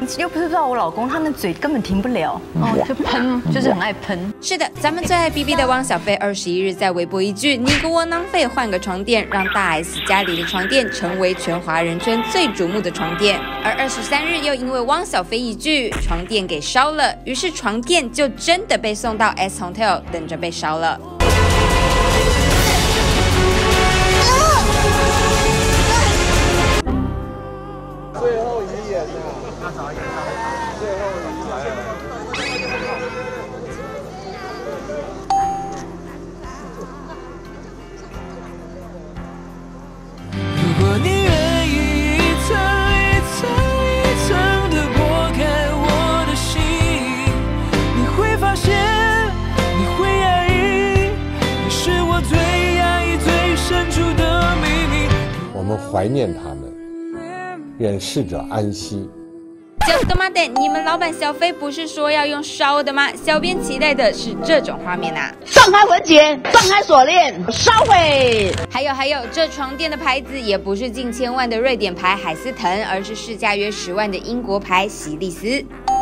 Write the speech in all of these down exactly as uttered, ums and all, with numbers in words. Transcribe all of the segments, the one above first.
又不是照我老公，他那嘴根本停不了，哦，就喷，就是很爱喷。 是的，咱们最爱 B B 的汪小菲，二十一日在微博一句“你个窝囊废，换个床垫”，让大 S 家里的床垫成为全华人圈最瞩目的床垫。而二十三日又因为汪小菲一句“床垫给烧了”，于是床垫就真的被送到 S Hotel 等着被烧了。 最后一眼呐，要早一点，最后一眼。 如果你愿意一层一层一层的剥开我的心，你会发现，你会压抑，你是我最压抑、最深处的秘密。 我们怀念他们。 愿逝者安息。 就他妈的，你们老板小飞不是说要用烧的吗？小编期待的是这种画面啊！ 放开文件，放开锁链，烧毁。 还有还有，这床垫的牌子也不是近千万的瑞典牌海思腾，而是市价约十万的英国牌席利斯。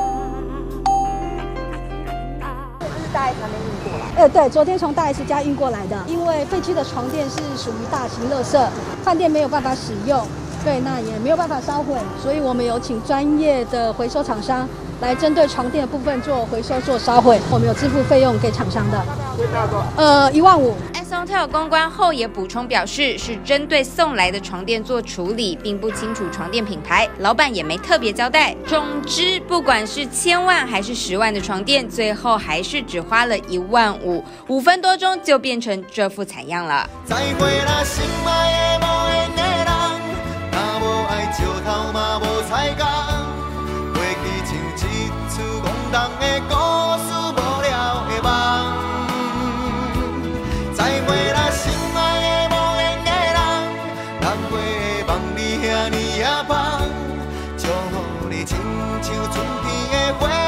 呃，对，昨天从大 S 家运过来的，因为废弃的床垫是属于大型垃圾，饭店没有办法使用，对，那也没有办法烧毁，所以我们有请专业的回收厂商来针对床垫的部分做回收、做烧毁，我们有支付费用给厂商的，呃，一万五。 S Hotel 公关后也补充表示，是针对送来的床垫做处理，并不清楚床垫品牌，老板也没特别交代。总之，不管是千万还是十万的床垫，最后还是只花了一万五，五分多钟就变成这副惨样了。再会啦，心爱的无缘的人，若无爱石头嘛无彩工，过去像一出戆动的故事，无了的梦。 再会啦，心爱的无缘的人，人过的梦你遐尼也芳，祝福你亲像春天的花。